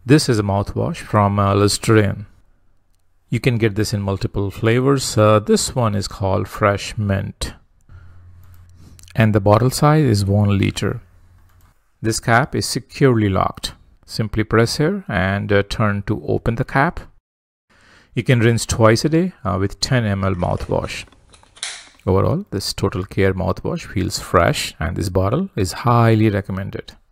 This is a mouthwash from Listerine. You can get this in multiple flavors. This one is called Fresh Mint. And the bottle size is 1 liter. This cap is securely locked. Simply press here and turn to open the cap. You can rinse twice a day with 10 ml mouthwash. Overall, this Total Care mouthwash feels fresh and this bottle is highly recommended.